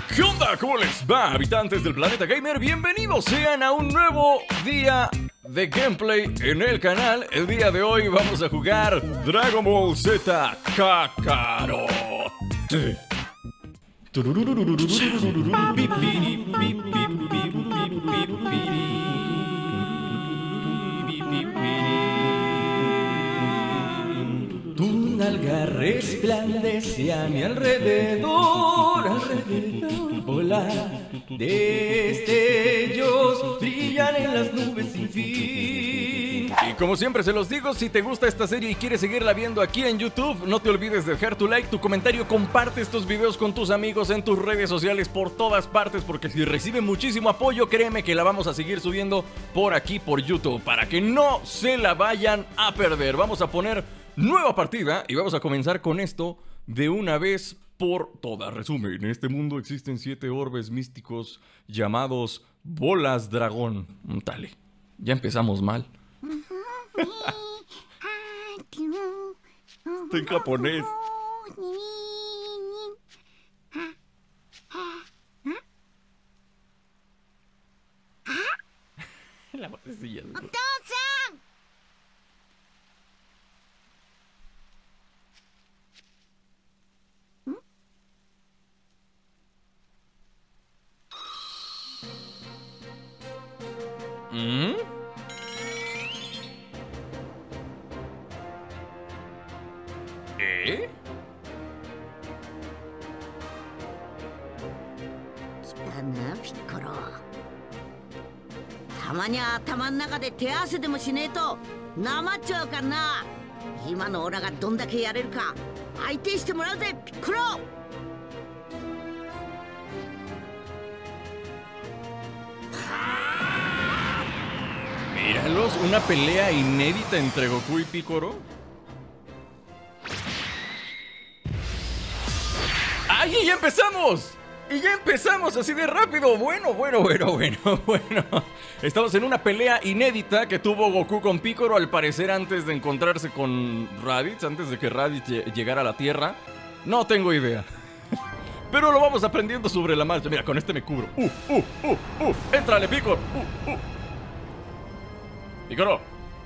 ¿Qué onda? ¿Cómo les va, habitantes del planeta gamer? Bienvenidos sean a un nuevo día de gameplay en el canal. El día de hoy vamos a jugar Dragon Ball Z Kakarot. Tu nalga resplandece a mi alrededor, volar destellos brillan en las nubes sin fin. Y como siempre se los digo, si te gusta esta serie y quieres seguirla viendo aquí en YouTube, no te olvides de dejar tu like, tu comentario, comparte estos videos con tus amigos en tus redes sociales por todas partes, porque si recibe muchísimo apoyo, créeme que la vamos a seguir subiendo por aquí por YouTube, para que no se la vayan a perder. Vamos a poner nueva partida y vamos a comenzar con esto de una vez por todas. Resumen, en este mundo existen 7 orbes místicos llamados bolas dragón. Dale, ya empezamos mal. Estoy en japonés. La vocecilla. ¿Mm? ¿Eh? 来たなピッコロ。たまには頭ん中で手合わせでもしねえとなまっちゃうからな。今のオラがどんだけやれるか相手してもらうぜピッコロ。 Míralos, una pelea inédita entre Goku y Piccolo. ¡Ay, y ya empezamos! ¡Y ya empezamos así de rápido! Bueno. Estamos en una pelea inédita que tuvo Goku con Piccolo, al parecer antes de encontrarse con Raditz, antes de que Raditz llegara a la Tierra. No tengo idea. Pero lo vamos aprendiendo sobre la marcha. Mira, con este me cubro. ¡Éntrale, Piccolo! Piccolo.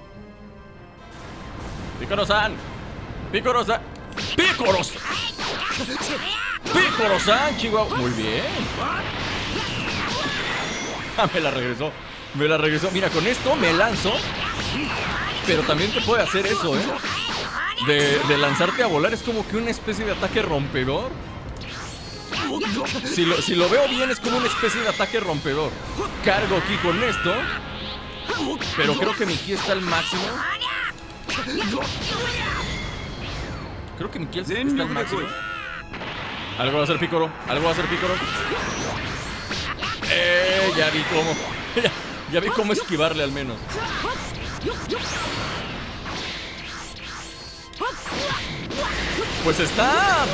Piccolo-san. Piccolo-san. ¡Piccolo-san! ¡Piccolo-san, Chihuahua! Muy bien. Ah, me la regresó. Mira, con esto me lanzo. Pero también te puede hacer eso, ¿eh? De lanzarte a volar. Es como que una especie de ataque rompedor. Si lo veo bien, es como una especie de ataque rompedor. Cargo aquí con esto. Pero creo que mi ki está al máximo. Creo que mi ki está al máximo. Algo va a hacer Piccolo. Ya vi cómo. Ya vi cómo esquivarle al menos. Pues está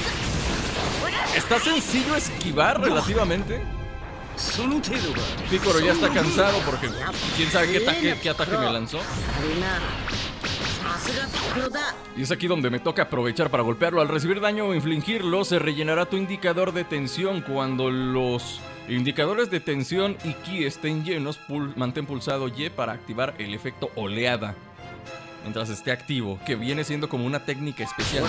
sencillo esquivar relativamente. Piccolo ya está cansado porque quién sabe qué ataque me lanzó. Y es aquí donde me toca aprovechar para golpearlo. Al recibir daño o infligirlo, se rellenará tu indicador de tensión. Cuando los indicadores de tensión y ki estén llenos, mantén pulsado Y para activar el efecto oleada mientras esté activo, que viene siendo como una técnica especial.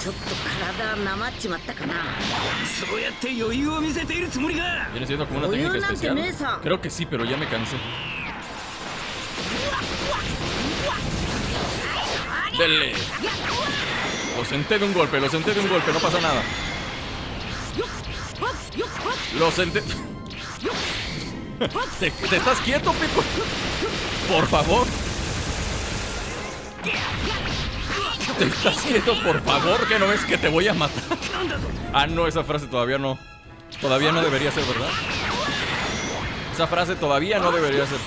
Viene siendo como una técnica especial. Creo que sí, pero ya me cansé. Dele. Lo senté de un golpe, no pasa nada. Lo senté. ¿Te estás quieto, Pico? Por favor. ¿Te estás quieto, por favor? ¿Que no ves que te voy a matar? Ah, no, esa frase todavía no. Todavía no debería ser, ¿verdad? Esa frase todavía no debería ser.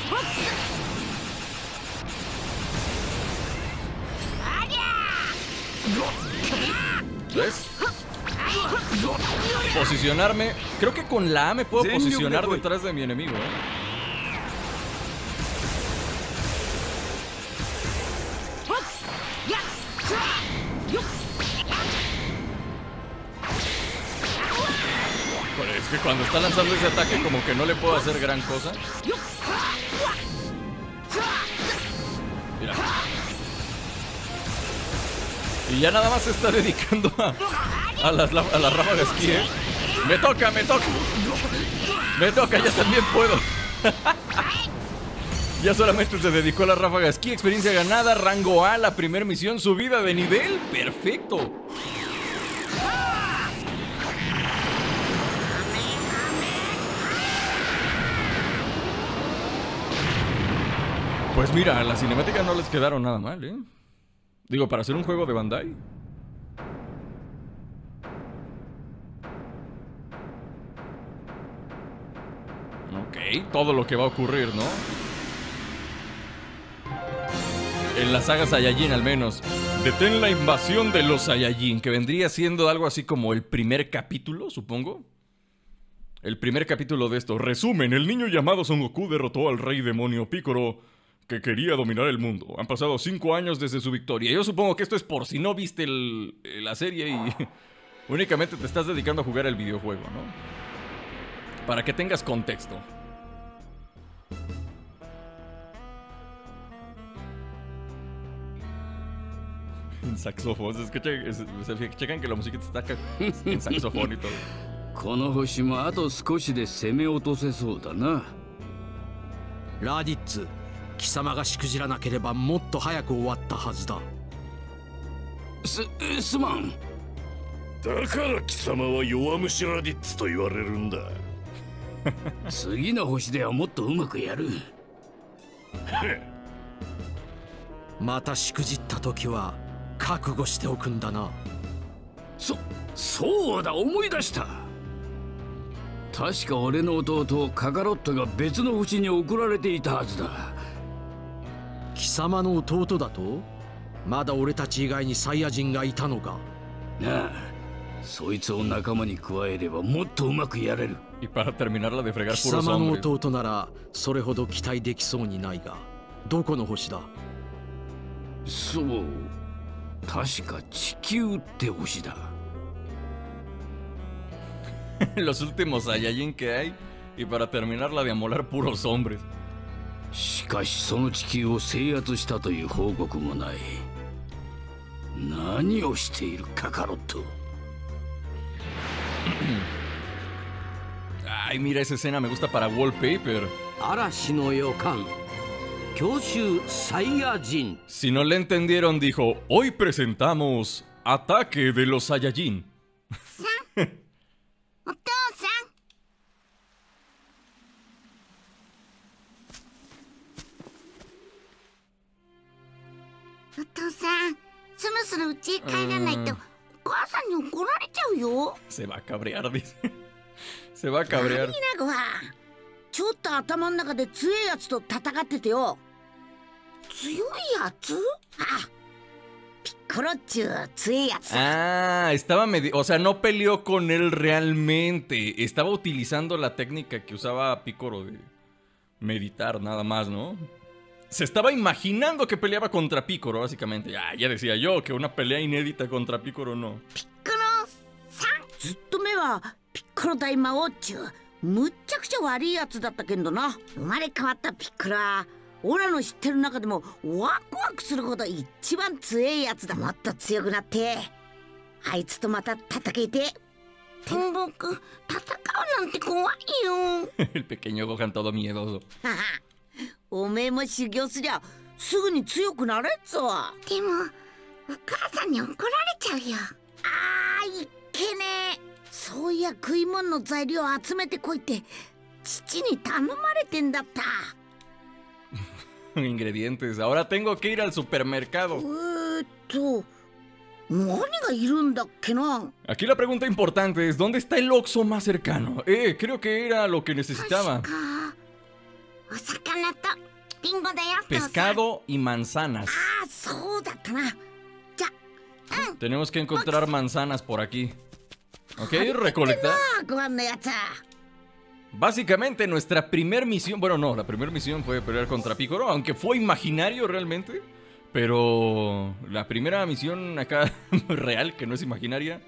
¿Ves? Posicionarme. Creo que con la A me puedo posicionar detrás de mi enemigo, ¿eh? Es que cuando está lanzando ese ataque como que no le puedo hacer gran cosa. Mira. Y ya nada más se está dedicando a las ráfagas ki, ¿eh? Me toca. Me toca, ya también puedo. Ya solamente se dedicó a las ráfagas ki. Experiencia ganada, rango A, la primera misión, subida de nivel. Perfecto. Pues mira, las cinemáticas no les quedaron nada mal, ¿eh? Digo, para hacer un juego de Bandai. Ok, todo lo que va a ocurrir, ¿no? En la saga Saiyajin al menos. Detén la invasión de los Saiyajin, que vendría siendo algo así como el primer capítulo, supongo. El primer capítulo de esto. Resumen, el niño llamado Son Goku derrotó al rey demonio Piccolo, que quería dominar el mundo. Han pasado 5 años desde su victoria. Yo supongo que esto es por si no viste la serie y únicamente te estás dedicando a jugar el videojuego, ¿no? Para que tengas contexto. En saxofón, se checan que la música está acá en saxofón y todo. この星もあと少しで攻め落とせそうだな。 ラディッツ、貴様がしくじらなければもっと早く終わったはずだ。 すまん。 だから貴様は弱虫ラディッツと言われるんだ。 次の星ではもっとうまくやる。 またしくじった時は覚悟しておくんだな。 そうだ、思い出した。確か俺の弟カカロットが別の星に送られていたはずだ。 貴様の弟だと？まだ俺たち以外にサイヤ人がいたのか。 なあ、そいつを仲間に加えればもっとうまくやれる。 Y para terminarla de fregar 貴 puros 様の hombres. 弟ならそれほど期待できそうにないが、どこの星だ？ そう、確か地球って星だ。 Los últimos Saiyajin que hay. Y para terminarla de amolar puros hombres. しかしその地球を制圧したという報告もない。何をしているカカロット。 Ay, mira esa escena, me gusta para wallpaper. 嵐の予感、強襲サイヤ人。 Si no le entendieron, dijo: hoy presentamos Ataque de los Saiyajin. お父さん。お父さん、そろそろ家へ帰らないとお母さんに怒られちゃうよ。 Se va a cabrear, dice. Se va a cabrear. ミナゴはちょっと頭の中で強いやつと戦っててよ。強いやつ？あ、ピッコロっちゅう強いやつさ。 Ah, estaba o sea, no peleó con él realmente. Estaba utilizando la técnica que usaba Piccolo de meditar, nada más, ¿no? Se estaba imaginando que peleaba contra Piccolo, básicamente. Ya decía yo que una pelea inédita contra Piccolo no. ピッコロさん、ずっと目はピッコロ大魔王っちゅうむっちゃくちゃ悪いやつだったけどな。生まれ変わったピッコロはオラの知ってる中でもワクワクするほど一番強いやつだ。もっと強くなってあいつとまた戦えて。僕、戦うなんて怖いよ。 El pequeño Gohan todo miedoso. おめえも修行すりゃすぐに強くなれっぞ。でもお母さんに怒られちゃうよ。あー、いっけねえ。そういや食い物の材料集めてこいって父に頼まれてんだった。 Ingredientes. Ahora tengo que ir al supermercado. 何がいるんだっけな。 Aquí la pregunta importante es: ¿dónde está el Oxxo más cercano? Creo que era lo que necesitaba. お魚とリンゴだよ。 Pescado y manzanas. ああ、そうだったな。じゃ、 Tenemos que encontrar manzanas por aquí. Ok, recolectar. ご飯のやつ。 Básicamente nuestra primer misión, bueno no, la primera misión fue pelear contra Piccolo, aunque fue imaginario realmente, pero la primera misión acá real, que no es imaginaria,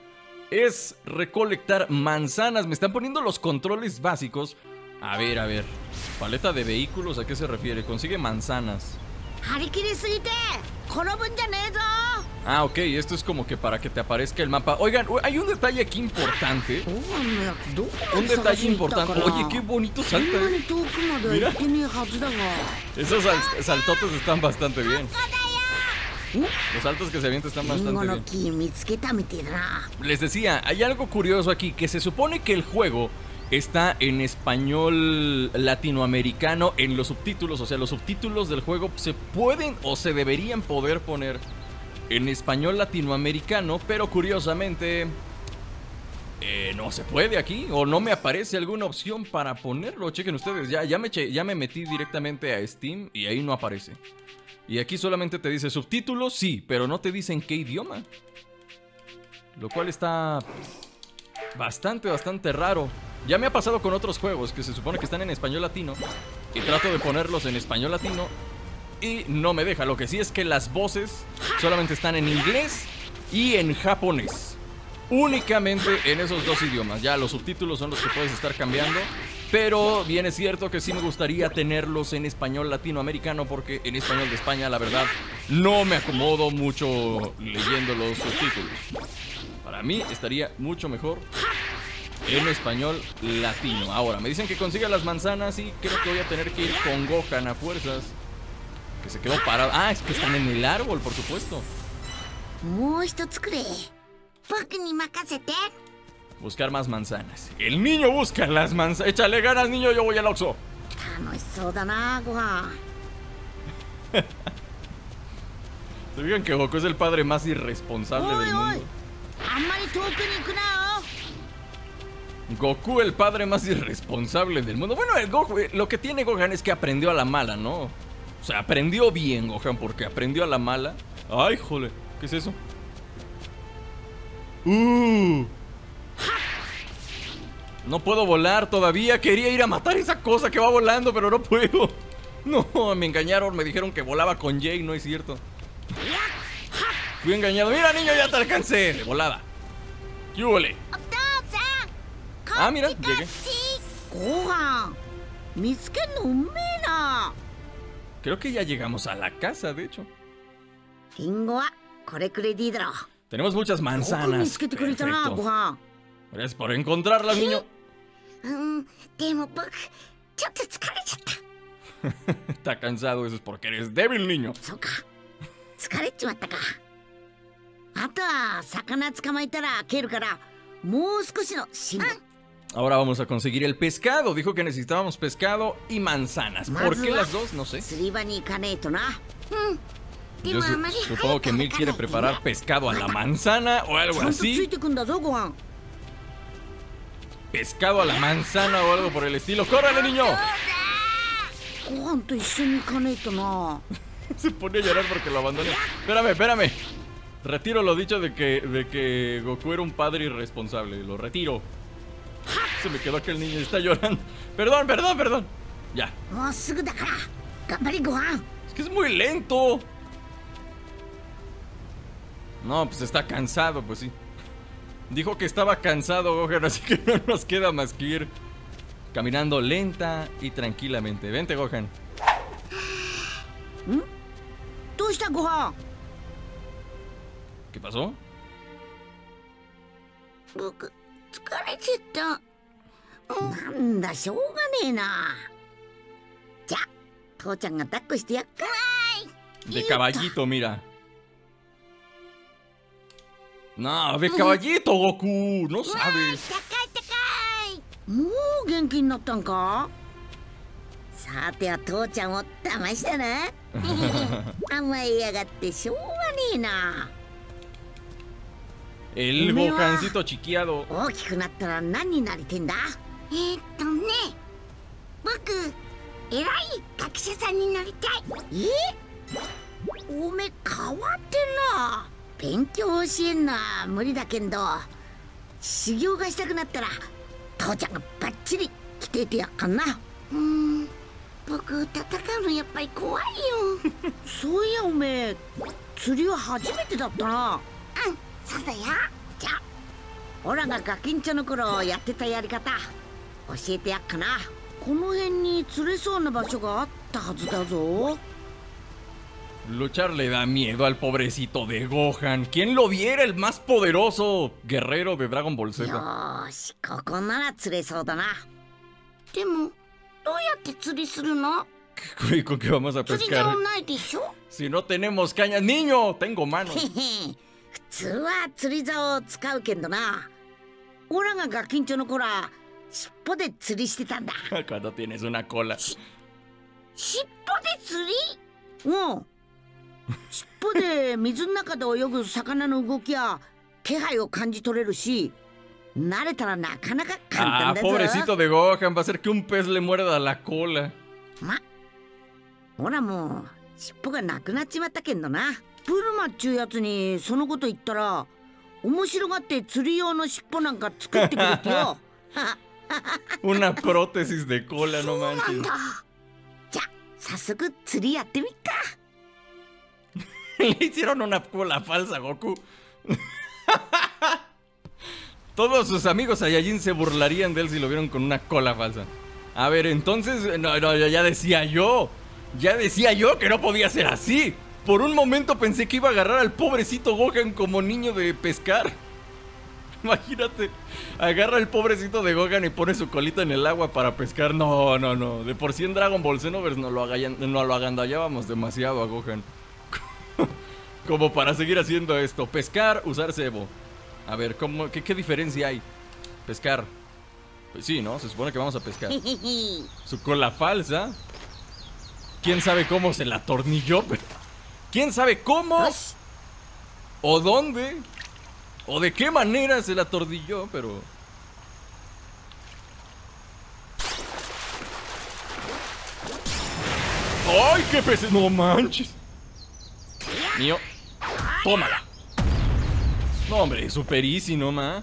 es recolectar manzanas. Me están poniendo los controles básicos. A ver. Paleta de vehículos, ¿a qué se refiere? Consigue manzanas. 張り切りすぎて転ぶんじゃねえぞ。 Ah, ok, esto es como que para que te aparezca el mapa. Oigan, hay un detalle aquí importante. ご飯のやつどこま Un で detalle 探しに行ったか importante. な。 Oye, qué bonito そん salta. なに遠くまでは行ってねえはずだが。 Esos saltotes están bastante bien. Los saltos que se avientan están リンゴ bastante の bien. 木見つけたみてえだな。 Les decía, hay algo curioso aquí, que se supone que el juego está en español latinoamericano en los subtítulos. O sea, los subtítulos del juego se pueden o se deberían poder poner en español latinoamericano, pero curiosamente no se puede aquí, o no me aparece alguna opción para ponerlo. Chequen ustedes, ya me metí directamente a Steam y ahí no aparece. Y aquí solamente te dice subtítulos, sí, pero no te dicen qué idioma. Lo cual está bastante raro. Ya me ha pasado con otros juegos que se supone que están en español latino y trato de ponerlos en español latino y no me deja. Lo que sí es que las voces solamente están en inglés y en japonés. Únicamente en esos dos idiomas. Ya los subtítulos son los que puedes estar cambiando. Pero bien es cierto que sí me gustaría tenerlos en español latinoamericano, porque en español de España, la verdad, no me acomodo mucho leyendo los subtítulos. Para mí estaría mucho mejor en español latino. Ahora, me dicen que consiga las manzanas y creo que voy a tener que ir con Gohan a fuerzas. Que se quedó parado. Ah, es que están en el árbol, por supuesto. もう一つくれ。僕に任せて。 Buscar más manzanas. El niño busca las manzanas. Échale ganas, niño, yo voy al Oxxo. 楽しそうだな、ご飯。 Se fijan que Goku es el padre más irresponsable おい del おい mundo. あんまり遠くに行くなよ。 Goku, el padre más irresponsable del mundo. Bueno, lo que tiene Gohan es que aprendió a la mala, ¿no? O sea, aprendió bien Gohan porque aprendió a la mala. Ay, jole, ¿qué es eso? No puedo volar todavía. Quería ir a matar esa cosa que va volando, pero no puedo. No, me engañaron, me dijeron que volaba con Jay, no es cierto. Fui engañado. Mira, niño, ya te alcancé. De volada. ¿Qué huele? お父さん。 Ah, mira, llegué. ご飯見つけんのうめえな。 Creo que ya llegamos a la casa, de hecho. リンゴはこれくれでいいだろう。 Tenemos muchas よく見 manzanas. つけてくれたな、ご Perfecto. 飯。 Gracias por encontrarlas, niño. でも僕ちょっと疲れちゃった。 Está cansado, eso es porque eres débil, niño. そうか、疲れちまったか。あとは魚捕まえたら蹴るからもう少しの辛抱。 Ahora vamos a conseguir el pescado. Dijo que necesitábamos pescado y manzanas. ¿Por qué las dos? No sé. 釣り場に行かねえとな。 Yo supongo que Milk quiere preparar pescado a la manzana o algo ちゃんとつい así. てくんだぞ、ご飯。 Pescado a la manzana o algo por el estilo. ¡Córrele, niño! ご飯と一緒に行かねえとな。 Se pone a llorar porque lo abandoné. Espérame. Retiro lo dicho de que Goku era un padre irresponsable. Lo retiro. Se me quedó aquel niño y está llorando. Perdón. Ya. もうすぐだから頑張り、ご飯。 Es que es muy lento. No, pues está cansado, pues sí. Dijo que estaba cansado, Gohan, así que no nos queda más que ir caminando lenta y tranquilamente. Vente, Gohan. どうしたご飯。 ¿Qué pasó? 僕疲れちゃった。なんだ、しょうがねえな。じゃあ父ちゃんが抱っこしてやっか。 De caballito, mira. No, de caballito, Goku. No sabes. もう元気になったんか。さては父ちゃんを騙したな。甘えやがってしょうがねえな。 El Gohancito chiqueado. 大きくなったら何になりてんだ。僕偉い学者さんになりたい。おめえ変わってんな。勉強教えんな無理だけんど、修行がしたくなったら父ちゃんがバッチリ来ててやっかんな。僕戦うのやっぱり怖いよ。そういやおめえ釣りは初めてだったな。そうだよ。じゃあオラがガキンチョの頃やってたやり方教えてやっかな。この辺に釣れそうな場所があったはずだぞ。 Luchar le da miedo al pobrecito de Gohan. ¿Quién lo viera? El más poderoso guerrero de Dragon Ball Z. よーし、ここなら釣れそうだな。でもどうやって釣りするの？ ¿Con qué vamos a 釣り pescar? 竿ないでしょ。 Si no tenemos cañas. ¡Niño! Tengo manos. へへ、普通は釣り竿を使うけどな。オラがガキンチョの頃は尻尾で釣りしてたんだ。 Cuando tienes una cola. 尻尾で釣り？うん。尻尾で水の中で泳ぐ魚の動きや気配を感じ取れるし、慣れたらなかなか簡単 Ah, だぞ。 pobrecito de Gohan. Va a ser que un pez le muerda la cola. ま、ほらもう尻尾がなくなっちまったけんどな。ブルマっちゅうやつにそのこと言ったら面白がって釣り用の尻尾なんか作ってくれてよ。 Una prótesis de cola, そ no うなん manches. だ。じゃ早速釣りやってみっか。 Le hicieron una cola falsa, Goku. Todos sus amigos Saiyajin se burlarían de él si lo vieron con una cola falsa. A ver, entonces... No, ya decía yo. Ya decía yo que no podía ser así. Por un momento pensé que iba a agarrar al pobrecito Gohan como niño de pescar. Imagínate. Agarra al pobrecito de Gohan y pone su colita en el agua para pescar. No. De por sí en Dragon Ball Xenoverse no lo agandallábamos demasiado a Gohan. Como para seguir haciendo esto. Pescar, usar cebo. A ver, ¿qué diferencia hay? Pescar. Pues sí, ¿no? Se supone que vamos a pescar. Su cola falsa. ¿Quién sabe cómo se la atornilló? ¿Quién sabe cómo? ¿O dónde? ¿O de qué manera se la atornilló? Pero... ¡Ay, qué pez! ¡No manches! Mío. ¡Tómala! No, hombre, super easy, ¿no, ma?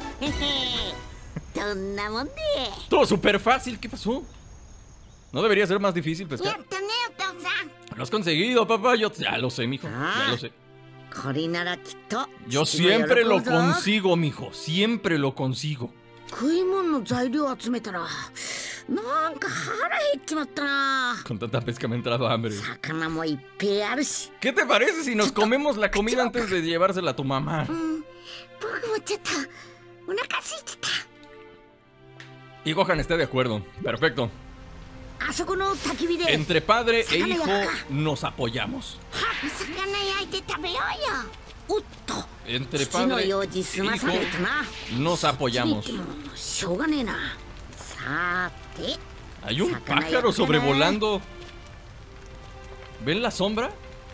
どんなもんで。 Todo súper fácil, ¿qué pasó? ¿No debería ser más difícil や pescar? ったねお父さん。 Lo has conseguido, papá. Yo ya lo sé, mijo. Ya lo sé. これならきっと Yo 父も喜ぶ siempre lo ぞ。 consigo, mijo. Siempre lo consigo. 食い物の材料集めたらなんか腹減っちまったな。 Con tanta pesca me ha entrado hambre. 魚もいっぱいあるし。 ¿Qué te parece si nos comemos la comida antes de llevársela a tu mamá? 僕もちょっとお腹空いてた。 Y Gohan está de acuerdo. Perfecto. あそこの焚き火で Entre padre e 魚 hijo 焼くか。 nos apoyamos. 魚焼いて食べようよ。おっと Entre 父の padre 用 e 事済まさないとな。 nos apoyamos. 父に言ってもしょうがねえな。さて Hay un Sácala pájaro ya, sobrevolando. ¿Ven la sombra?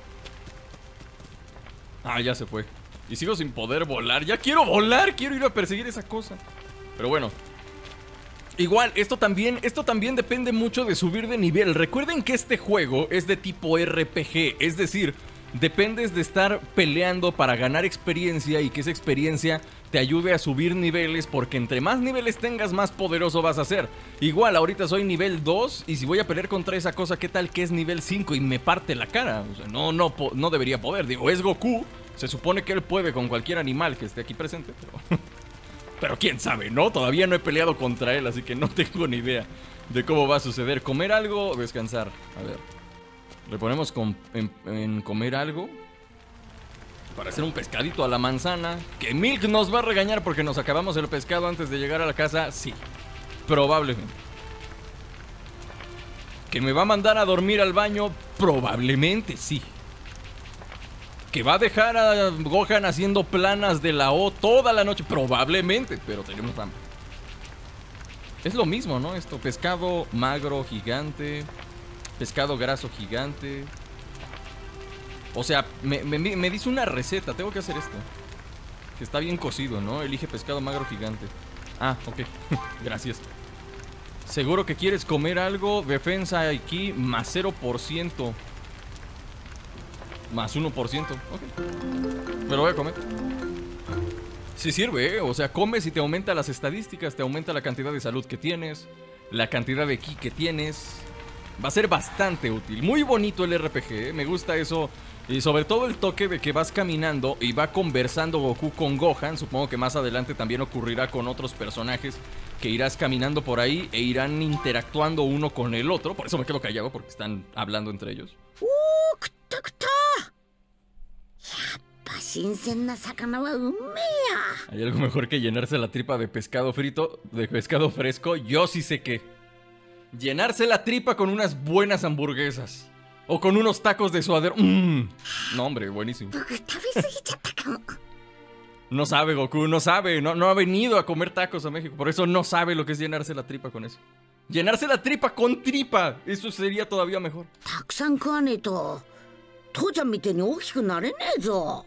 Ah, ya se fue. Y sigo sin poder volar. Ya quiero volar, quiero ir a perseguir esa cosa. Pero bueno. Igual, esto también depende mucho de subir de nivel. Recuerden que este juego es de tipo RPG. Es decir, dependes de estar peleando para ganar experiencia y que esa experiencia te ayude a subir niveles, porque entre más niveles tengas, más poderoso vas a ser. Igual, ahorita soy nivel 2 y si voy a pelear contra esa cosa, ¿qué tal que es nivel 5 y me parte la cara? O sea, no debería poder. Digo, es Goku. Se supone que él puede con cualquier animal que esté aquí presente, pero... Pero quién sabe, ¿no? Todavía no he peleado contra él, así que no tengo ni idea de cómo va a suceder. ¿Comer algo o descansar? A ver. Le ponemos en comer algo. Para hacer un pescadito a la manzana. ¿Que Milk nos va a regañar porque nos acabamos el pescado antes de llegar a la casa? Sí. Probablemente. ¿Que me va a mandar a dormir al baño? Probablemente sí. ¿Que va a dejar a Gohan haciendo planas de la O toda la noche? Probablemente, pero tenemos hambre. Es lo mismo, ¿no? Esto, pescado magro gigante, pescado graso gigante. O sea, me dice una receta, tengo que hacer esto. Que está bien cocido, ¿no? Elige pescado magro gigante. Ah, ok, gracias. Seguro que quieres comer algo. Defensa aquí, más 0%. Más 1%, ok. Me lo voy a comer. Sí sirve, ¿eh? O sea, comes y te aumenta las estadísticas, te aumenta la cantidad de salud que tienes, la cantidad de ki que tienes. Va a ser bastante útil. Muy bonito el RPG, ¿eh? Me gusta eso Y sobre todo el toque de que vas caminando y va conversando Goku con Gohan. Supongo que más adelante también ocurrirá con otros personajes, que irás caminando por ahí e irán interactuando uno con el otro. Por eso me quedo callado, porque están hablando entre ellos. 食った食った。やっぱ新鮮な魚はうめえや。 ¿Hay algo mejor que llenarse la tripa de pescado frito, de pescado fresco? Yo sí sé qué. Llenarse la tripa con unas buenas hamburguesas. O con unos tacos de suadero. No, hombre, buenísimo. 僕食べ過ぎちゃったかも。 No sabe, Goku, no sabe. No ha venido a comer tacos a México. Por eso no sabe lo que es llenarse la tripa con eso. Llenarse la tripa con tripa. Eso sería todavía mejor. たくさん食わねえと父ちゃんみてえに大きくなれねえぞ。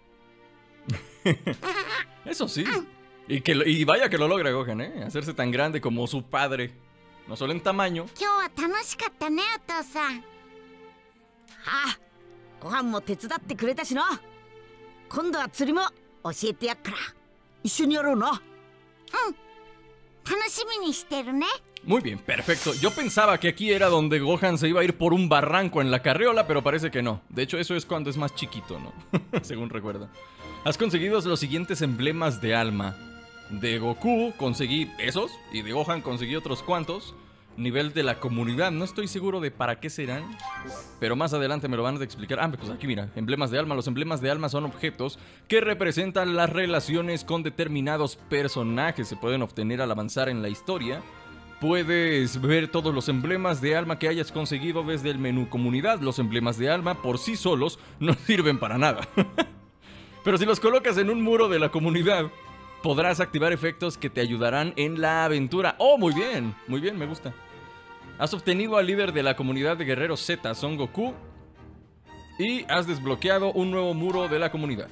Eso sí. Y vaya que lo logra Gohan, ¿eh? Hacerse tan grande como su padre. No solo en tamaño. 今日は楽しかったねお父さん。ああ、ご飯も手伝ってくれたしな。今度は釣りも教えてやっから一緒にやろうな。うん、楽しみにしてるね。 Muy bien, perfecto. Yo pensaba que aquí era donde Gohan se iba a ir por un barranco en la carriola, pero parece que no. De hecho, eso es cuando es más chiquito, ¿no? Según recuerdo. Has conseguido los siguientes emblemas de alma. De Goku conseguí esos, y de Gohan conseguí otros cuantos. Nivel de la comunidad, no estoy seguro de para qué serán, pero más adelante me lo van a explicar. Ah, pues aquí mira, emblemas de alma. Los emblemas de alma son objetos que representan las relaciones con determinados personajes. Se pueden obtener al avanzar en la historia. Puedes ver todos los emblemas de alma que hayas conseguido desde el menú comunidad. Los emblemas de alma por sí solos no sirven para nada. Pero si los colocas en un muro de la comunidad, podrás activar efectos que te ayudarán en la aventura. ¡Oh, muy bien! Muy bien, me gusta. Has obtenido al líder de la comunidad de guerreros Z, Son Goku. Y has desbloqueado un nuevo muro de la comunidad.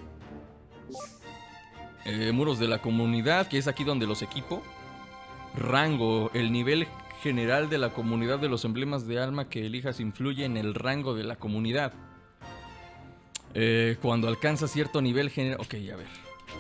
Muros de la comunidad, que es aquí donde los equipo. Rango, el nivel general de la comunidad de los emblemas de alma que elijas influye en el rango de la comunidad. Cuando alcanza cierto nivel general... Ok, a ver.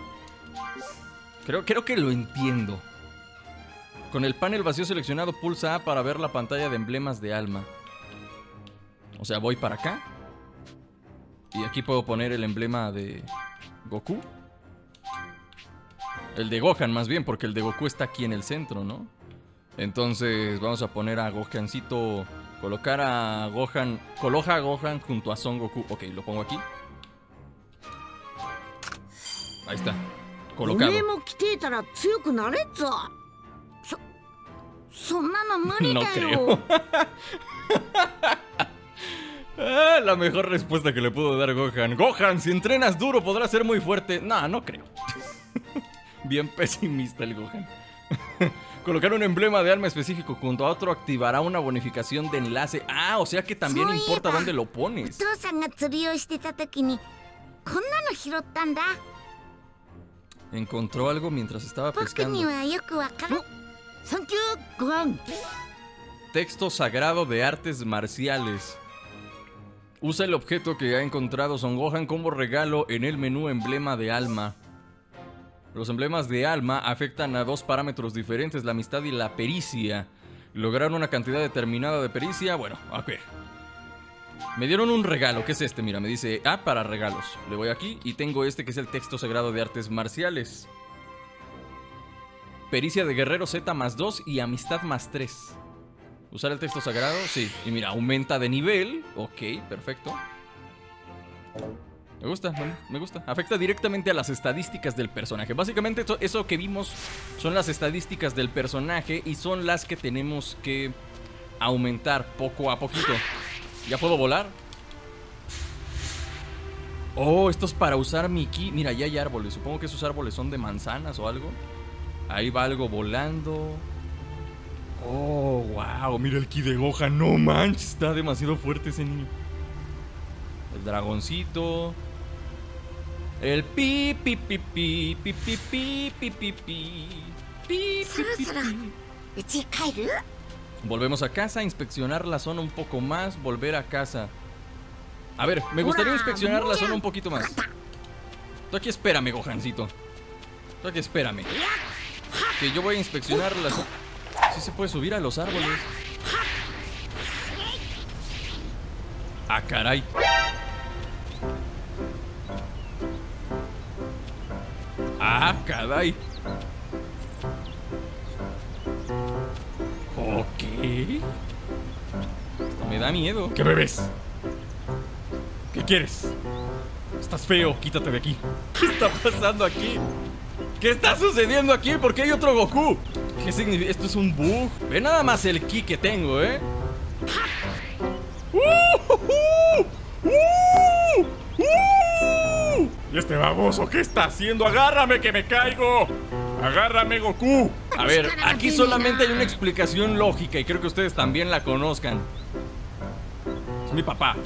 Creo que lo entiendo. Con el panel vacío seleccionado, pulsa A para ver la pantalla de emblemas de alma. O sea, voy para acá. Y aquí puedo poner el emblema de Goku. El de Gohan más bien, porque el de Goku está aquí en el centro, ¿no? Entonces vamos a poner a Gohancito. Colocar a Gohan. Coloca a Gohan junto a Son Goku. Ok, lo pongo aquí. Ahí está. Colocado. おめえも来ていたら強くなれっぞ。そんなの無理だよ。 La mejor respuesta que le pudo dar Gohan. Gohan, si entrenas duro podrás ser muy fuerte. No, no creo. Bien pesimista el Gohan. Colocar un emblema de alma específico junto a otro activará una bonificación de enlace. Ah, o sea que también importa dónde lo pones. お父さんが釣りをしてた時にこんなの拾ったんだ。 Encontró algo mientras estaba 僕 pescando. にはよくわかる。サンキュー、ご飯。 Texto sagrado de artes marciales. Usa el objeto que ha encontrado Son Gohan como regalo en el menú emblema de alma. Los emblemas de alma afectan a dos parámetros diferentes, la amistad y la pericia. Lograr una cantidad determinada de pericia, bueno, a ver. Me dieron un regalo, ¿qué es este? Mira, me dice A para regalos. Le voy aquí y tengo este que es el texto sagrado de artes marciales. Pericia de guerrero Z +2 y amistad +3. ¿Usar el texto sagrado? Sí. Y mira, aumenta de nivel. Ok, perfecto. Me gusta, me gusta. Afecta directamente a las estadísticas del personaje. Básicamente eso que vimos son las estadísticas del personaje y son las que tenemos que aumentar poco a poquito. ¿Ya puedo volar? Oh, esto es para usar mi ki. Mira, ya hay árboles. Supongo que esos árboles son de manzanas o algo. Ahí va algo volando. Oh, wow. Mira el ki de Gohan. No manches, está demasiado fuerte ese niño. El dragoncito. El pi pi pi pi pi pi pi pi pi pi. Volvemos a casa, inspeccionar la zona un poco más, volver a casa. A ver, me gustaría inspeccionar la zona un poquito más. Tú aquí espérame, Gohancito. Tú aquí espérame. Que yo voy a inspeccionar la zona. Sí se puede subir a los árboles. Ah, caray. Ah, caray. Ok. Esto me da miedo. ¿Qué bebés? ¿Qué quieres? Estás feo, quítate de aquí. ¿Qué está pasando aquí? ¿Qué está sucediendo aquí? ¿Por qué hay otro Goku? ¿Qué significa? Esto es un bug. Ve nada más el ki que tengo, ¿eh? ¿Y este baboso qué está haciendo? ¡Agárrame que me caigo! ¡Agárrame, Goku! A ver, aquí solamente hay una explicación lógica y creo que ustedes también la conozcan. Es mi papá.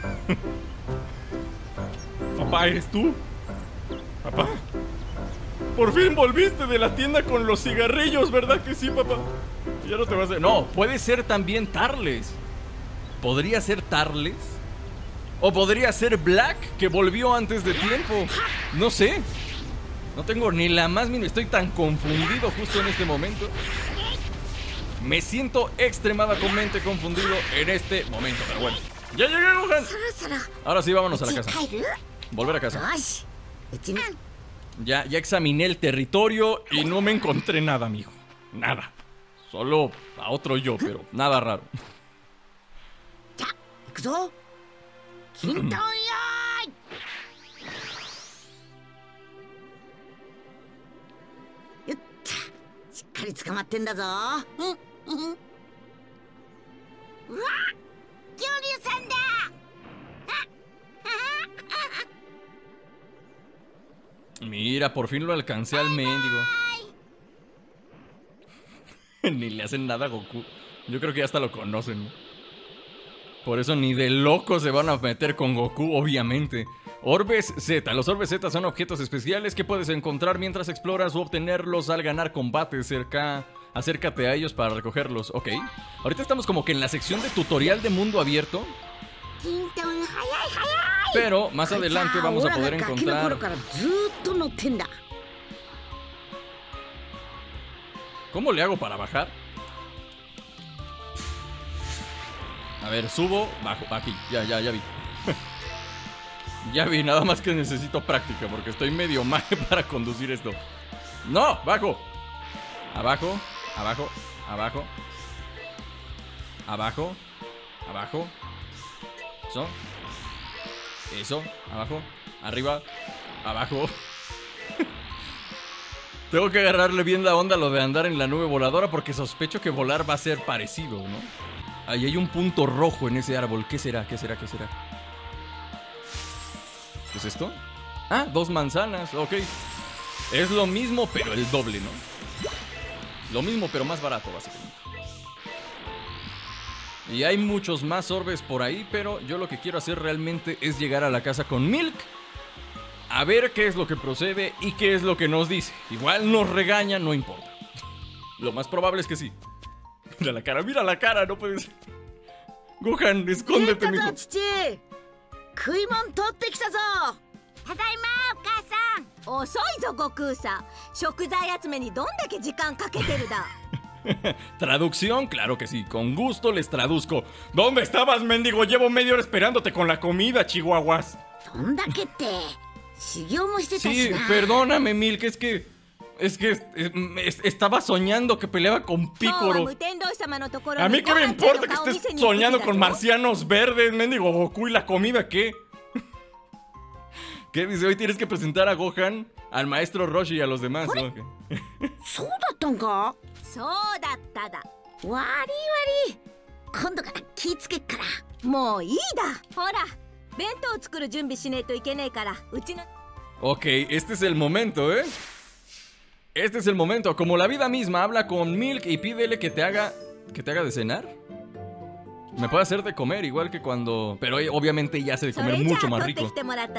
¿Papá, eres tú? ¿Papá? Por fin volviste de la tienda con los cigarrillos, ¿verdad que sí, papá? Ya no te vas a... No, puede ser también Tarles. ¿Podría ser Tarles? ¿O podría ser Black, que volvió antes de tiempo? No sé. No tengo ni la más mínima. Estoy tan confundido justo en este momento. Me siento extremadamente confundido en este momento. Pero bueno, ya llegué, Gohan. Ahora sí, vámonos a la casa. Volver a casa. Ya examiné el territorio y no me encontré nada, mijo. Nada. Solo a otro yo, pero nada raro. Mira, por fin lo alcancé al mendigo. Ni le hacen nada a Goku. Yo creo que ya hasta lo conocen, ¿no? Por eso ni de locos se van a meter con Goku, obviamente. Orbes Z. Los Orbes Z son objetos especiales que puedes encontrar mientras exploras o obtenerlos al ganar combates. Acércate a ellos para recogerlos. Ok. Ahorita estamos como que en la sección de tutorial de mundo abierto. Pero más adelante vamos a poder encontrar... ¿Cómo le hago para bajar? A ver, subo, bajo, aquí, ya vi. Ya vi, nada más que necesito práctica porque estoy medio mal para conducir esto. ¡No! ¡Bajo! Abajo, abajo, abajo. Abajo, abajo. Eso, abajo, arriba, abajo. Tengo que agarrarle bien la onda a lo de andar en la nube voladora porque sospecho que volar va a ser parecido, ¿no? Ahí hay un punto rojo en ese árbol. ¿Qué será? ¿Qué será? ¿Qué será? ¿Qué es esto? Ah, 2 manzanas, ok. Es lo mismo, pero el doble, ¿no? Lo mismo, pero más barato, básicamente. Y hay muchos más orbes por ahí, pero yo lo que quiero hacer realmente es llegar a la casa con Milk, a ver qué es lo que procede y qué es lo que nos dice. Igual nos regaña, no importa. Lo más probable es que sí. Mira la cara, no puedes... Gohan, escóndete, mijo. 食い物取ってきたぞ。 ただいまお母さん。遅いぞ悟空さん。食材集めにどんだけ時間かけてるだ。 Traducción, claro que sí, con gusto les traduzco. ¿Dónde estabas, mendigo? Llevo media hora esperándote con la comida, chihuahuas. Sí, perdóname, Milk, es que estaba soñando que peleaba con Piccolo. A mí qué me importa que estés soñando con marcianos verdes, mendigo Goku, y la comida, ¿qué? ¿Qué dice? Hoy tienes que presentar a Gohan, al maestro Roshi y a los demás, ¿no? Ok, este es el momento, ¿eh? Este es el momento. Como la vida misma, habla con Milk y pídele que te haga de cenar. Me puede hacer de comer igual que cuando... Pero obviamente ya hace de comer mucho más rico.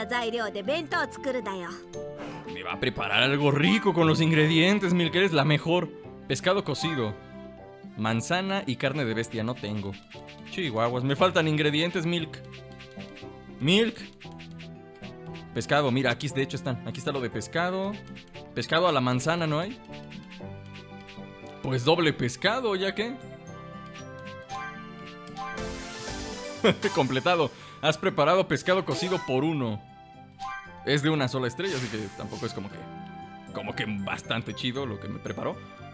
Me va a preparar algo rico con los ingredientes, Milk. Eres la mejor. Pescado cocido, manzana y carne de bestia. No tengo. Chihuahuas, me faltan ingredientes, Milk. Milk. Pescado, mira, aquí de hecho están. Aquí está lo de pescado. Pescado a la manzana, ¿no hay? Pues doble pescado, ¿ya qué? Completado. Has preparado pescado cocido por 1. Es de una sola estrella, así que tampoco es como que bastante chido lo que me preparó.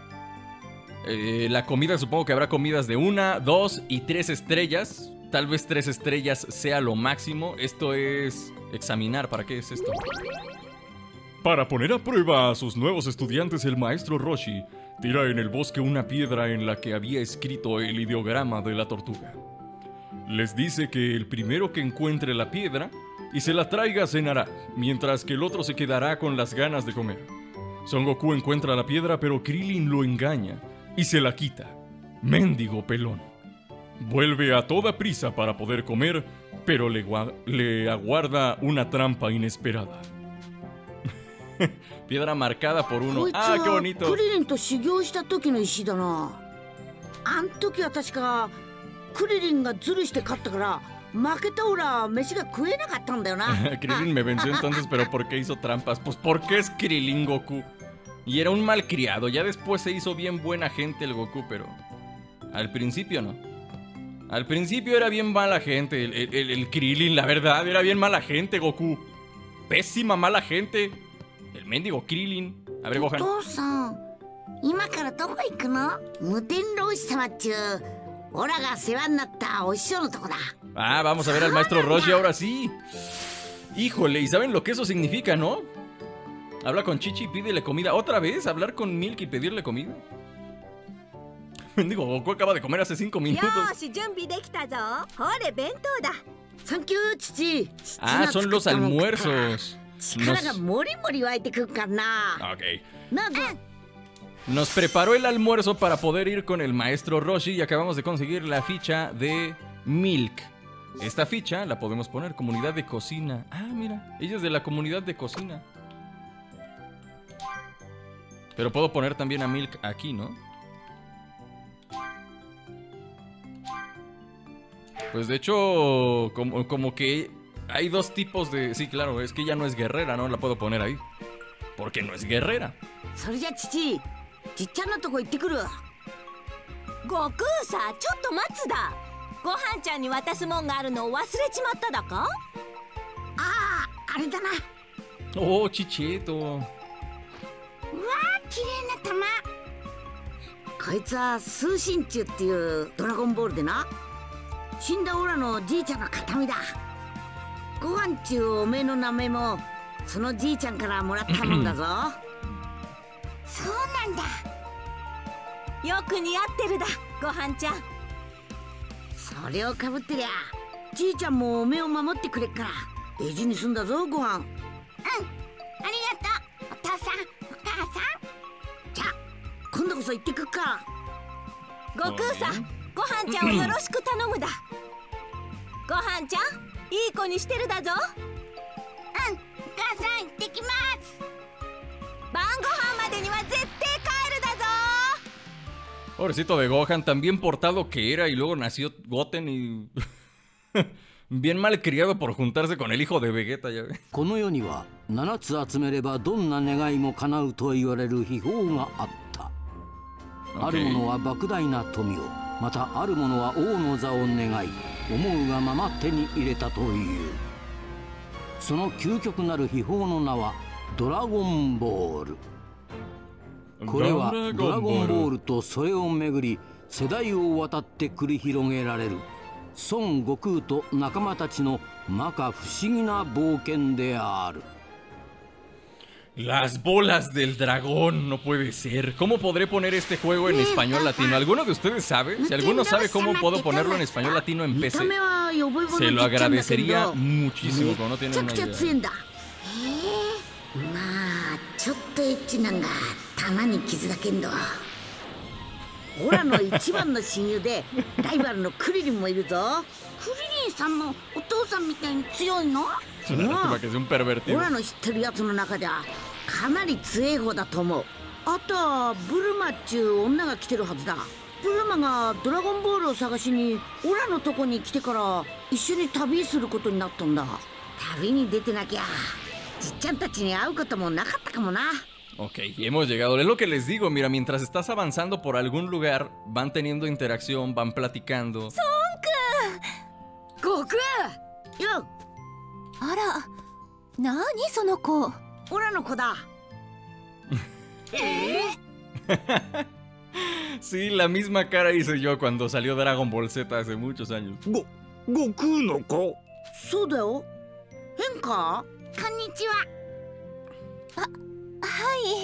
La comida, supongo que habrá comidas de 1, 2 y 3 estrellas. Tal vez 3 estrellas sea lo máximo. Esto es examinar. ¿Para qué es esto? Para poner a prueba a sus nuevos estudiantes, el maestro Roshi tira en el bosque una piedra en la que había escrito el ideograma de la tortuga. Les dice que el primero que encuentre la piedra y se la traiga cenará, mientras que el otro se quedará con las ganas de comer. Son Goku encuentra la piedra, pero Krillin lo engaña y se la quita. Mendigo pelón. Vuelve a toda prisa para poder comer, pero le aguarda una trampa inesperada. Piedra marcada por 1. ¡Ah, qué bonito! クリリンと修行した時の石だな。あん時は確かクリリンがズルして勝ったから負けたオラ飯が食えなかったんだよな。 Krillin me venció entonces, pero ¿por qué hizo trampas? Pues porque es Krillin Goku. Y era un malcriado. Ya después se hizo bien buena gente el Goku, pero al principio no. Al principio era bien mala gente. El Krillin, la verdad, era bien mala gente, Goku. Pésima mala gente. El mendigo Krillin. A ver, Gohan. お父さん、今からどこ行くの？無天老師様っちゅうオラが世話になったお師匠のとこだ。 Ah, vamos a ver al maestro Roshi ahora sí. Híjole, ¿y saben lo que eso significa, no? Habla con Chichi y pídele comida. ¿Otra vez? ¿Hablar con Milk y pedirle comida? Mendigo Goku acaba de comer hace 5 minutos. よーし、準備できたぞ。ほれ、弁当だ。 サンキュー父。 Ah, son los almuerzos. 力がもりもり湧いてくるからな。 Ok. なあ、 Nos preparó el almuerzo para poder ir con el maestro Roshi y acabamos de conseguir la ficha de Milk. Esta ficha la podemos poner comunidad de cocina. Ah, mira, ella es de la comunidad de cocina. Pero puedo poner también a Milk aquí, ¿no? Pues de hecho, como que hay dos tipos de... Sí, claro, es que ella no es guerrera, no la puedo poner ahí. Porque no es guerrera. それじゃ父、じっちゃんのとこ行ってくるわ。 悟空さ、ちょっと待つだ。ごはんちゃんに渡すもんがあるのを忘れちまっただか？ ああ、あれだな。 Oh, Chicheto. うわー、綺麗な玉。こいつは通信中っていうドラゴンボールでな、死んだオラのじいちゃんの形見だ。ご飯中おめえの名前もそのじいちゃんからもらったもんだぞ。そうなんだ。 よく似合ってるだ、ごはんちゃん。 それをかぶってりゃじいちゃんもおめえを守ってくれっから大事にすんだぞ、ご飯。うん、ありがとうお父さんお母さん。じゃあ今度こそ行ってくっか。 悟空さん、ごはんちゃんをよろしく頼むだ。ごはんちゃん、いい子にしてるだぞ。 うん、お母さん行ってきます。 晩ご飯までには絶対帰るだぞ。 Pobrecito de Gohan, tan bien portado que era y luego nació Goten y... bien mal criado por juntarse con el hijo de Vegeta, ya ve. この世には7つ集めればどんな願いも叶うと言われる秘宝があった。ある者は莫大な富を、またある者は王の座を願い、思うがまま手に入れたという。その究極なる秘宝の名はドラゴンボール。これはドラゴンボールとそれをめぐり世代を渡って繰り広げられる孫悟空と仲間たちの摩訶不思議な冒険である。 Las bolas del dragón, no puede ser. ¿Cómo podré poner este juego en español latino? ¿Alguno de ustedes sabe? Si alguno sabe cómo puedo ponerlo en español latino en PC, se lo agradecería muchísimo, pero no tienen una idea. まあちょっとエッチなんが玉に傷だけんど、オラの一番の親友でライバルのクリリンもいるぞ。クリリンさんもお父さんみたいに強いの？オラの知ってるやつの中ではかなり強い方だと思う。あとはブルマっちゅう女が来てるはずだ。ブルマがドラゴンボールを探しにオラのとこに来てから一緒に旅することになったんだ。旅に出てなきゃ Ok, y hemos llegado. Es lo que les digo, mira, mientras estás avanzando por algún lugar, van teniendo interacción, van platicando. ¡Goku! よ。 あら、なにその子。 オラの子だ。 Sí, la misma cara hice yo cuando salió Dragon Ball Z hace muchos años. 悟空の子。 そうだよ。変か？こんにちは。 はい。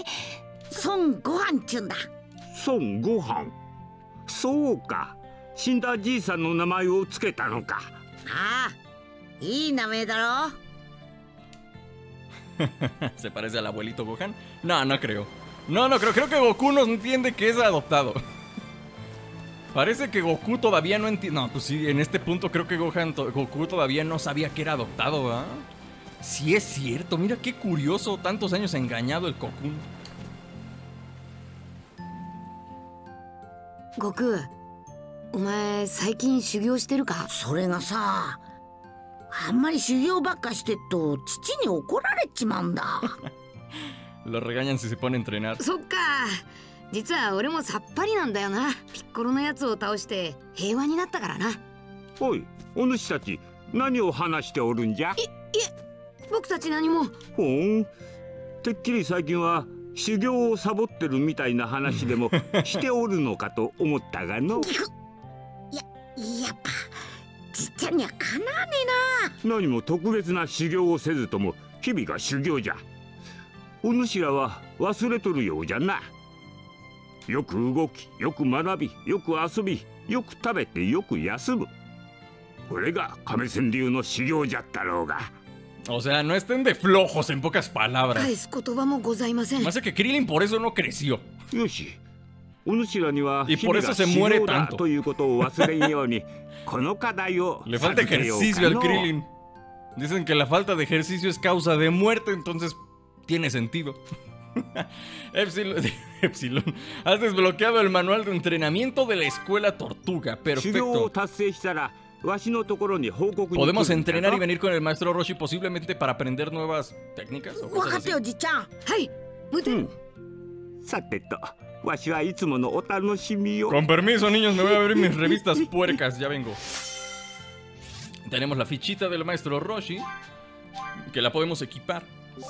孫悟飯っちゅうんだ。 孫悟飯。そうか。死んだじいさんの名前をつけたのか。 ああ、いい名前だろ。 ¿Se parece al abuelito Gohan? No, no creo. No, no creo. Creo que Goku no entiende que es adoptado. Parece que Goku todavía no entiende. No, pues sí, en este punto creo que Goku todavía no sabía que era adoptado, ¿verdad? Sí es cierto. Mira qué curioso. Tantos años engañado el Goku. 悟空、お前最近修行してるか？それがさ、あんまり修行ばっかしてっと父に怒られちまうんだ。 Lo regañan si se pone a entrenar. そっか、実は俺もさっぱりなんだよな。ピッコロのやつを倒して平和になったからな。 おい、お主たち何を話しておるんじゃ。 いえ、僕たち何も。 ほん、てっきり最近は修行をサボってるみたいな話でもしておるのかと思ったがの。 やっぱじっちゃんにはかなわねえな。何も特別な修行をせずとも日々が修行じゃ。お主らは忘れとるようじゃな。よく動き、よく学び、よく遊び、よく食べて、よく休む。これが亀仙流の修行じゃったろうが。 O sea, no estén de flojos en pocas palabras. 返す言葉もございません。 Más que Krillin por eso no creció. よし、お主らには Y 日 por 々 eso が se 修 muere 行だ tanto. ということを忘れんようにこの課題を Le falta 授けよう ejercicio か al の。 Krillin. Dicen que la falta de ejercicio es causa de muerte, entonces tiene sentido. Epsilon, has desbloqueado el manual de entrenamiento de la escuela Tortuga. 修行を Perfecto. 達成したらわしのところに報告に来るんだぞ。 Podemos entrenar y venir con el maestro Roshi posiblemente para aprender nuevas técnicas o 分か cosas った así. よじっちゃん。はい無点。 さてと、わしはいつものお楽しみを。 Con permiso, niños, me voy a ver mis revistas puercas. Ya vengo. Tenemos la fichita del maestro Roshi, que la podemos equipar.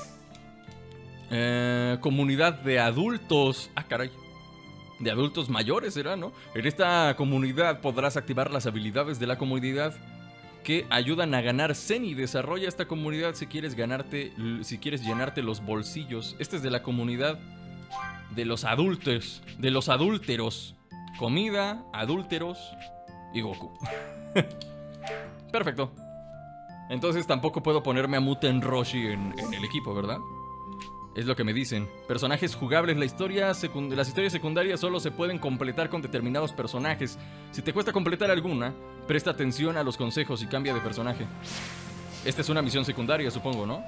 Comunidad de adultos. Ah, caray. De adultos mayores será, ¿no? En esta comunidad podrás activar las habilidades de la comunidad que ayudan a ganar Zeni. Desarrolla esta comunidad si quieres llenarte los bolsillos. Este es de la comunidad de los adultos, de los adúlteros. Comida, adúlteros y Goku. Perfecto. Entonces tampoco puedo ponerme a Muten Roshi en el equipo, ¿verdad? Es lo que me dicen. Personajes jugables. Las historias secundarias solo se pueden completar con determinados personajes. Si te cuesta completar alguna, presta atención a los consejos y cambia de personaje. Esta es una misión secundaria, supongo, ¿no?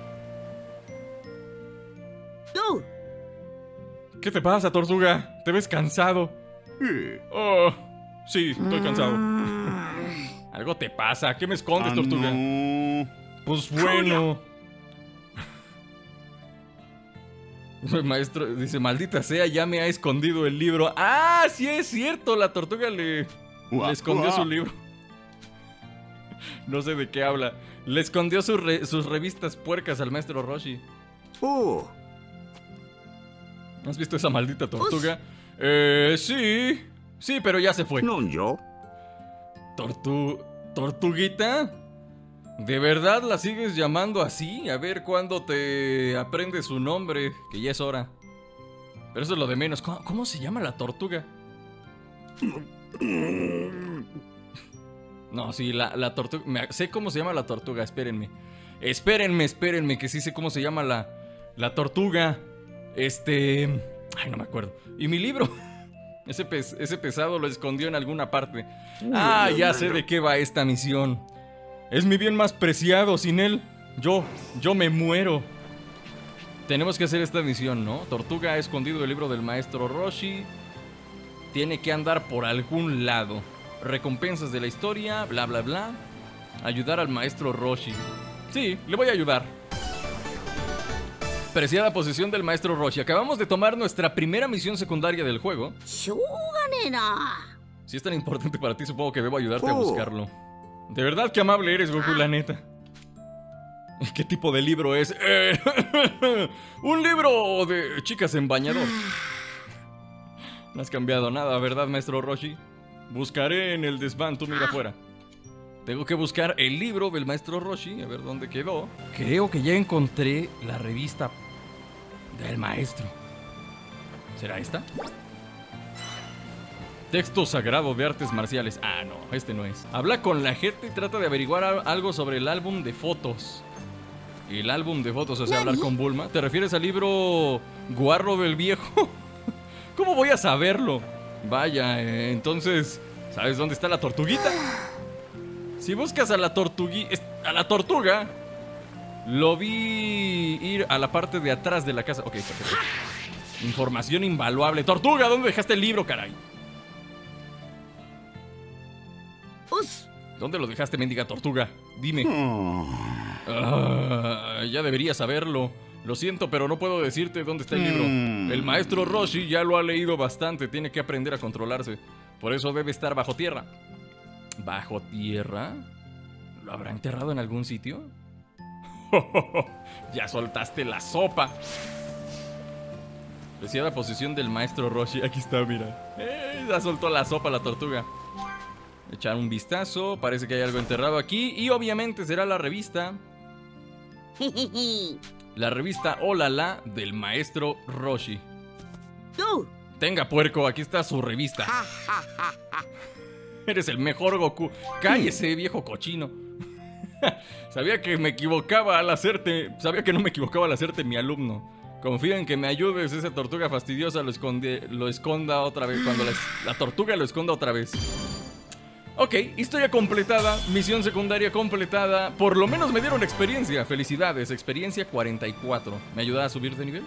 ¡No! ¿Qué te pasa, Tortuga? ¿Te ves cansado? Oh, sí, estoy cansado. Algo te pasa. ¿Qué me escondes, Tortuga? Pues bueno. El maestro dice, maldita sea, ya me ha escondido el libro. ¡Ah, sí es cierto! La tortuga le escondió su libro. No sé de qué habla. Le escondió sus revistas puercas al maestro Roshi. Oh. ¿Has visto esa maldita tortuga? Sí. Sí, pero ya se fue. No, yo. ¿Tortuguita? ¿De verdad la sigues llamando así? A ver cuándo te aprendes su nombre, que ya es hora. Pero eso es lo de menos. ¿Cómo se llama la tortuga? No, sí, la tortuga... Sé cómo se llama la tortuga, espérenme. Espérenme, que sí sé cómo se llama la tortuga. Ay, no me acuerdo. ¿Y mi libro? Ese pesado lo escondió en alguna parte. Ah, ya sé de qué va esta misión. Es mi bien más preciado, sin él yo me muero. Tenemos que hacer esta misión, ¿no? Tortuga ha escondido el libro del maestro Roshi. Tiene que andar por algún lado. Recompensas de la historia, bla bla bla. Ayudar al maestro Roshi. Sí, le voy a ayudar. Preciada posición del maestro Roshi. Acabamos de tomar nuestra primera misión secundaria del juego. Si es tan importante para ti, supongo que debo ayudarte a buscarlo. De verdad que amable eres, Goku, la neta. ¿Qué tipo de libro es? Un libro de chicas en bañador. No has cambiado nada, ¿verdad, maestro Roshi? Buscaré en el desván, tú mira afuera. Tengo que buscar el libro del maestro Roshi, a ver dónde quedó. Creo que ya encontré la revista del maestro. ¿Será esta? Texto sagrado de artes marciales. Ah, no, este no es. Habla con la gente y trata de averiguar algo sobre el álbum de fotos. El álbum de fotos, o sea, hablar con Bulma. ¿Te refieres al libro Guarro del Viejo? ¿Cómo voy a saberlo? Vaya, entonces, ¿sabes dónde está la tortuguita? Si buscas a la tortuga, lo vi ir a la parte de atrás de la casa. Ok, perfecto. Información invaluable. Tortuga, ¿dónde dejaste el libro, caray? ¿Dónde lo dejaste, mendiga tortuga? Dime. Ya deberías saberlo. Lo siento, pero no puedo decirte dónde está el libro. El maestro Roshi ya lo ha leído bastante. Tiene que aprender a controlarse. Por eso debe estar bajo tierra. ¿Bajo tierra? ¿Lo habrá enterrado en algún sitio? Ya soltaste la sopa. Preciada posición del maestro Roshi. Aquí está, mira. Ya soltó la sopa la tortuga. Echar un vistazo. Parece que hay algo enterrado aquí. Y obviamente será la revista. La revista Olala del maestro Roshi. Tenga, puerco, aquí está su revista. Eres el mejor Goku. Cállese, viejo cochino. Sabía que no me equivocaba al hacerte mi alumno. Confío en que me ayudes. Esa tortuga fastidiosa lo esconda otra vez. Cuando la tortuga lo esconda otra vez. Ok, historia completada, misión secundaria completada. Por lo menos me dieron experiencia. Felicidades, experiencia 44. ¿Me ayuda a subir de nivel?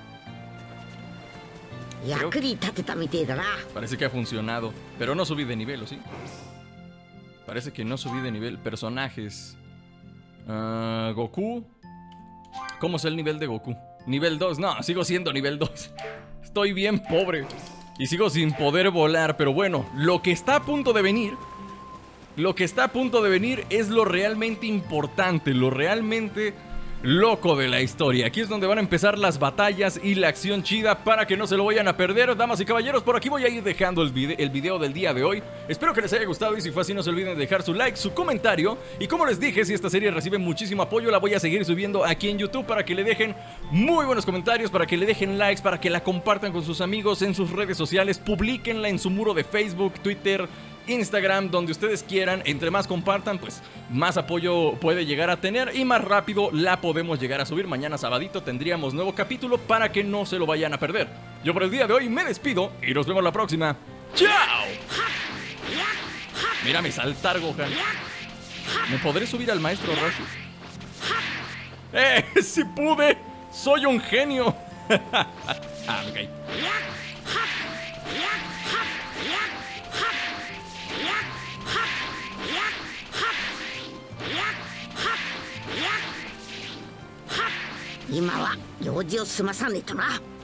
Parece que ha funcionado. Pero no subí de nivel, ¿o sí? Parece que no subí de nivel. Personajes. Goku. ¿Cómo es el nivel de Goku? Nivel 2, no, sigo siendo nivel 2. Estoy bien pobre. Y sigo sin poder volar. Pero bueno, lo que está a punto de venir es lo realmente importante, lo realmente loco de la historia. Aquí es donde van a empezar las batallas y la acción chida para que no se lo vayan a perder. Damas y caballeros, por aquí voy a ir dejando el video del día de hoy. Espero que les haya gustado y si fue así no se olviden de dejar su like, su comentario. Y como les dije, si esta serie recibe muchísimo apoyo, la voy a seguir subiendo aquí en YouTube para que le dejen muy buenos comentarios, para que le dejen likes, para que la compartan con sus amigos en sus redes sociales, publíquenla en su muro de Facebook, Twitter, Instagram, donde ustedes quieran. Entre más compartan, pues más apoyo puede llegar a tener y más rápido la podemos llegar a subir. Mañana sabadito tendríamos nuevo capítulo para que no se lo vayan a perder. Yo por el día de hoy me despido y nos vemos la próxima. ¡Chao! Mírame saltar, Gohan. ¿Me podré subir al maestro Roshi? ¡Sí pude! ¡Soy un genio! Me caí. Ahora, 用事を済まさねえとな。